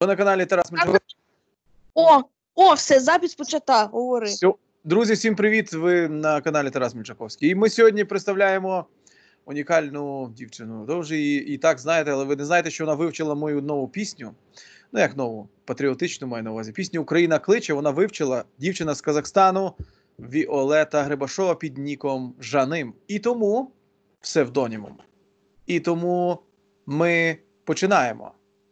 Ви на каналі Тарас Мельчаковський. Все, запис почата, говори. Друзі, всім привіт, ви на каналі Тарас Мельчаковський. І ми сьогодні представляємо унікальну дівчину. Ви вже її і так знаєте, але ви не знаєте, що вона вивчила мою нову пісню. Ну, як нову, патріотичну маю на увазі. Пісню «Україна кличе» вона вивчила, дівчина з Казахстану, Віолета Грибашова під ніком Жаним. І тому, псевдонімом. І тому ми починаємо.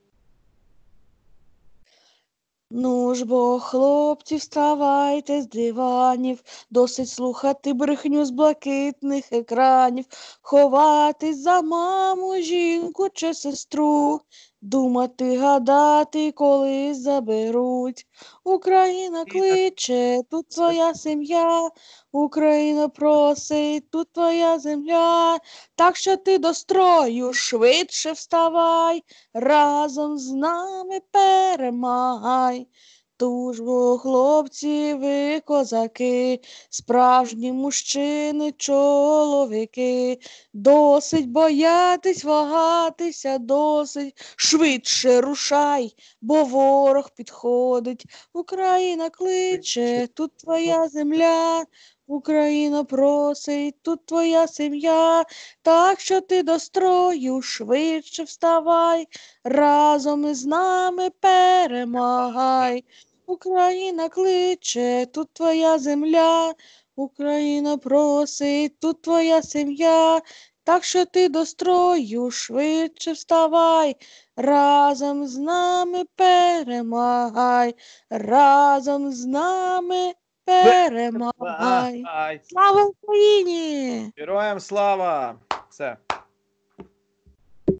Ну ж бо, хлопці, вставайте з диванів, досить слухати брехню з блакитних екранів, ховатись за маму, жінку чи сестру, думати, гадати, коли заберуть. Україна кличе, тут твоя сім'я, Україна просить, тут твоя земля, так що ти до строю швидше вставай, разом з нами перемагай. Тож бо, хлопці, ви козаки, справжні мужчини, чоловіки, досить боятись, вагатися, досить, швидше рушай, бо ворог підходить. Україна кличе, тут твоя земля, Україна просить, тут твоя сім'я, так що ти до строю швидше вставай, разом із нами перемагай. Україна кличе, тут твоя земля, Україна просить, тут твоя сім'я, так що ти до строю швидше вставай, разом з нами перемагай, разом з нами перемагай. Слава Україні! Героям слава! Все.